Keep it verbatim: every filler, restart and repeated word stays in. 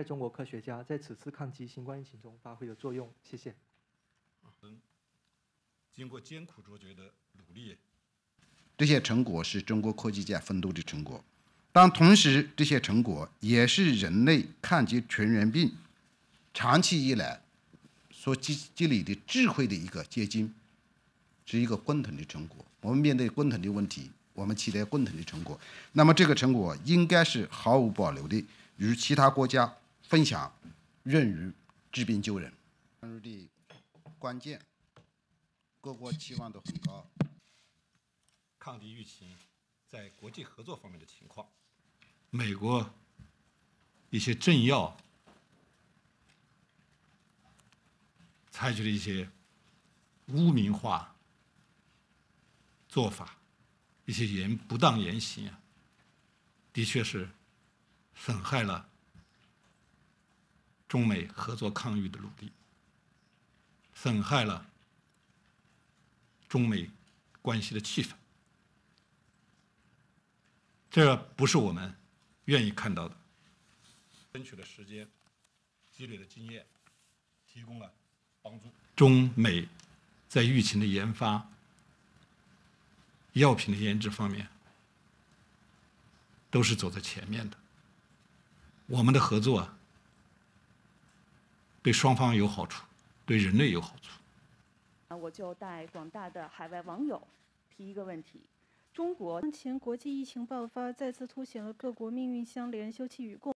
代中国科学家在此次抗击新冠疫情中发挥的作用？谢谢。 经过艰苦卓绝的努力， 这些成果是中国科技界奋斗的成果，但同时这些成果也是人类抗击传染病长期以来所积积累的智慧的一个结晶，是一个共同的成果。我们面对共同的问题，我们期待共同的成果。那么这个成果应该是毫无保留的与其他国家分享，任于治病救人。入的关键，各国期望都很高。 抗击疫情在国际合作方面的情况，美国一些政要采取了一些污名化做法，一些言不当言行啊，的确是损害了中美合作抗疫的努力，损害了中美关系的气氛。这不是我们愿意看到的。争取了时间，积累的经验，提供了帮助。中美在疫情的研发、药品的研制方面，都是走在前面的。我们的合作啊，对双方有好处，对人类有好处。 我就带广大的海外网友提一个问题。中国当前国际疫情爆发，再次凸显了各国命运相连、休戚与共。